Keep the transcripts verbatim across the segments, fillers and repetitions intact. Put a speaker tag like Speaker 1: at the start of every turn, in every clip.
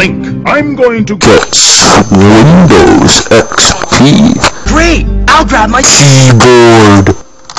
Speaker 1: Link, I'm going to
Speaker 2: get Swindows X P.
Speaker 3: Great! I'll grab my
Speaker 2: keyboard.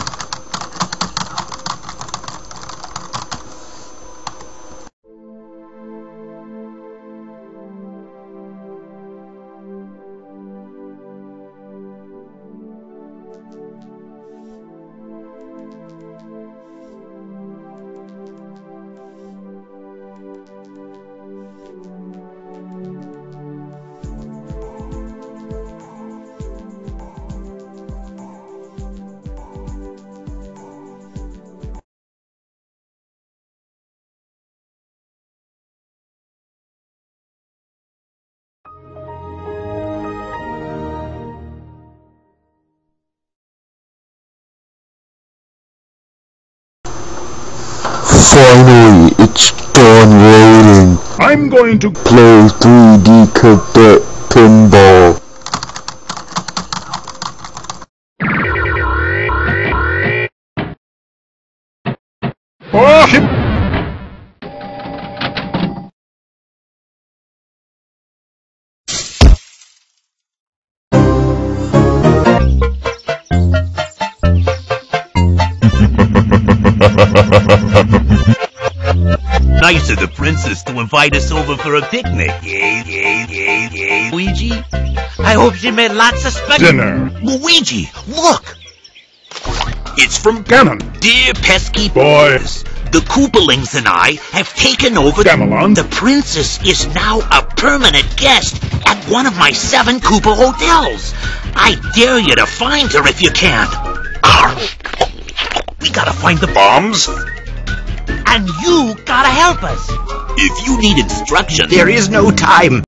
Speaker 2: Finally, it's done loading.
Speaker 1: I'm going to
Speaker 2: play three D cadet pinball.
Speaker 1: Oh, shit.
Speaker 4: Nice of the princess to invite us over for a picnic. Yay, yay, yay, yay. Luigi, I hope she made lots of special
Speaker 1: Dinner.
Speaker 4: Luigi, look! It's from
Speaker 1: Ganon.
Speaker 4: Dear Pesky
Speaker 1: Boys.
Speaker 4: The Koopalings and I have taken over
Speaker 1: Gamelon.
Speaker 4: The princess is now a permanent guest at one of my seven Koopa hotels. I dare you to find her if you can. We gotta find the bombs. And you gotta help us. If you need instruction,
Speaker 3: There is no time.